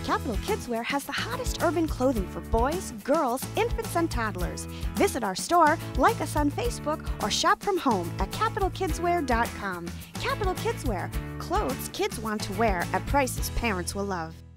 Capital Kidzwear has the hottest urban clothing for boys, girls, infants, and toddlers. Visit our store, like us on Facebook, or shop from home at capitalkidzwear.com. Capital Kidzwear, clothes kids want to wear at prices parents will love.